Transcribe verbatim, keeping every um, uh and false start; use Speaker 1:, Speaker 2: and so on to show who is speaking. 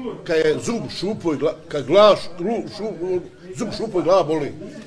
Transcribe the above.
Speaker 1: kad je zub šupo i glava, kad glava, šu, šu, zub šupo i glava boli.